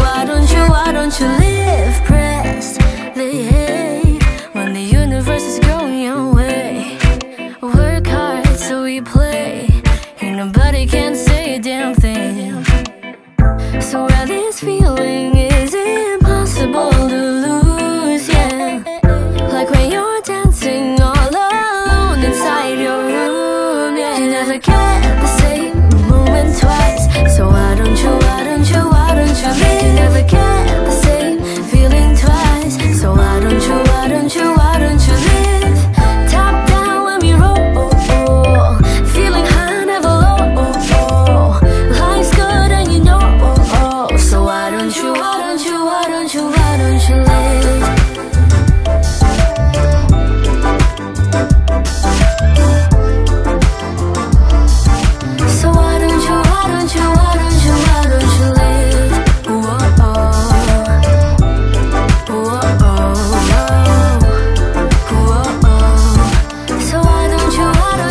why don't you live precisely when the universe is going your way? Work hard so we play, ain't nobody can say a damn thing. So while this feeling is impossible to lose, yeah, like when you're dancing all alone inside your room, yeah, you never get the same moment twice. So why don't you leave? You never get the same feeling twice. So why don't you live? Top down when we roll, feeling high, never low. Life's good and you know. So why don't you live? So why don't you live? Whoa, So why don't you?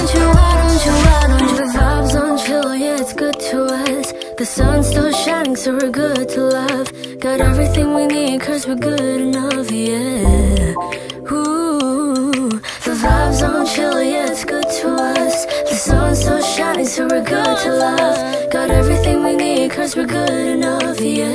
The vibes on chill, yeah, it's good to us. The sun's still shining, so we're good to love. Got everything we need, cause we're good enough, yeah. Ooh, the vibes on chill, yeah, it's good to us. The sun's still shining, so we're good to love. Got everything we need, cause we're good enough, yeah.